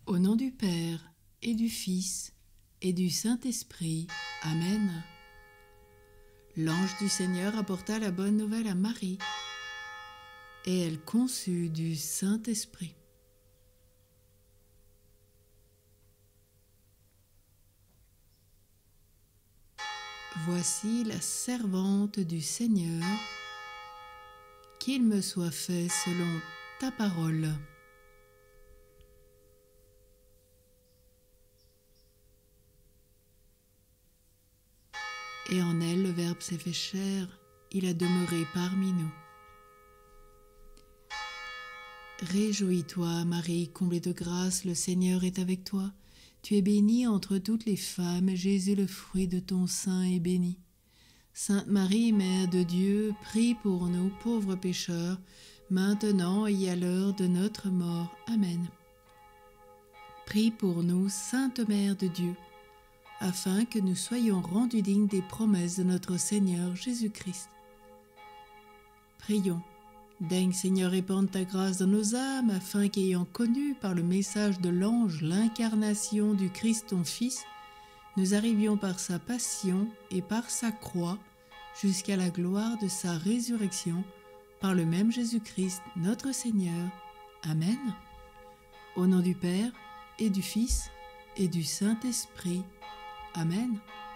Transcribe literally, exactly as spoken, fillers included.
Au nom du Père, et du Fils, et du Saint-Esprit. Amen. L'ange du Seigneur apporta la bonne nouvelle à Marie, et elle conçut du Saint-Esprit. Voici la servante du Seigneur, qu'il me soit fait selon ta parole. Et en elle, le Verbe s'est fait chair, il a demeuré parmi nous. Réjouis-toi, Marie, comblée de grâce, le Seigneur est avec toi. Tu es bénie entre toutes les femmes, et Jésus, le fruit de ton sein, est béni. Sainte Marie, Mère de Dieu, prie pour nous, pauvres pécheurs, maintenant et à l'heure de notre mort. Amen. Prie pour nous, Sainte Mère de Dieu, afin que nous soyons rendus dignes des promesses de notre Seigneur Jésus-Christ. Prions. Daigne, Seigneur, répandre ta grâce dans nos âmes, afin qu'ayant connu par le message de l'ange l'incarnation du Christ ton Fils, nous arrivions par sa passion et par sa croix jusqu'à la gloire de sa résurrection, par le même Jésus-Christ notre Seigneur. Amen. Au nom du Père, et du Fils, et du Saint-Esprit. Amen.